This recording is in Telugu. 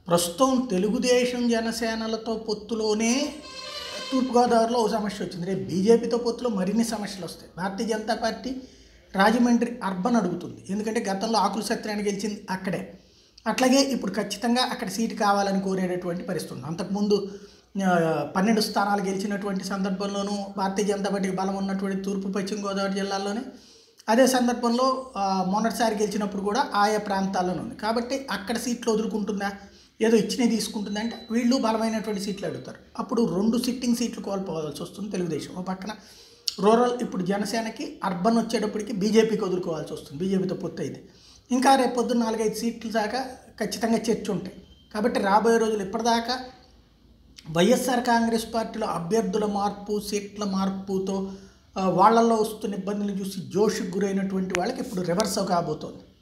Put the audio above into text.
ప్రస్తుతం తెలుగుదేశం జనసేనలతో పొత్తులోనే తూర్పుగోదావరిలో ఓ సమస్య వచ్చింది. రేపు బీజేపీతో పొత్తులో మరిన్ని సమస్యలు వస్తాయి. భారతీయ జనతా పార్టీ రాజమండ్రి అర్బన్ అడుగుతుంది, ఎందుకంటే గతంలో ఆకుల సత్యనారాయణ గెలిచింది అక్కడే. అట్లాగే ఇప్పుడు ఖచ్చితంగా అక్కడ సీటు కావాలని కోరేటటువంటి పరిస్థితి ఉంది. అంతకుముందు 12 స్థానాలు గెలిచినటువంటి సందర్భంలోనూ భారతీయ జనతా పార్టీకి బలం ఉన్నటువంటి తూర్పు పశ్చిమ గోదావరి జిల్లాల్లోనే, అదే సందర్భంలో మొన్నటిసారి గెలిచినప్పుడు కూడా ఆయా ప్రాంతాల్లోనే ఉంది. కాబట్టి అక్కడ సీట్లు వదులుకుంటుందా, ఏదో ఇచ్చినవి తీసుకుంటుందా అంటే వీళ్ళు బలమైనటువంటి సీట్లు అడుగుతారు. అప్పుడు 2 సిట్టింగ్ సీట్లు కోల్పోవాల్సి వస్తుంది తెలుగుదేశం. ఒక పక్కన రూరల్ ఇప్పుడు జనసేనకి, అర్బన్ వచ్చేటప్పటికి బీజేపీకి వదులుకోవాల్సి వస్తుంది, బీజేపీతో పొత్తు అయితే. ఇంకా రేపు పొద్దున్న 4-5 సీట్లు దాకా ఖచ్చితంగా చర్చ ఉంటాయి. కాబట్టి రాబోయే రోజులు ఇప్పటిదాకా వైఎస్ఆర్ కాంగ్రెస్ పార్టీలో అభ్యర్థుల మార్పు, సీట్ల మార్పుతో వాళ్ళల్లో వస్తున్న ఇబ్బందులు చూసి జోష్కి గురైనటువంటి వాళ్ళకి ఇప్పుడు రివర్స్ కాబోతోంది.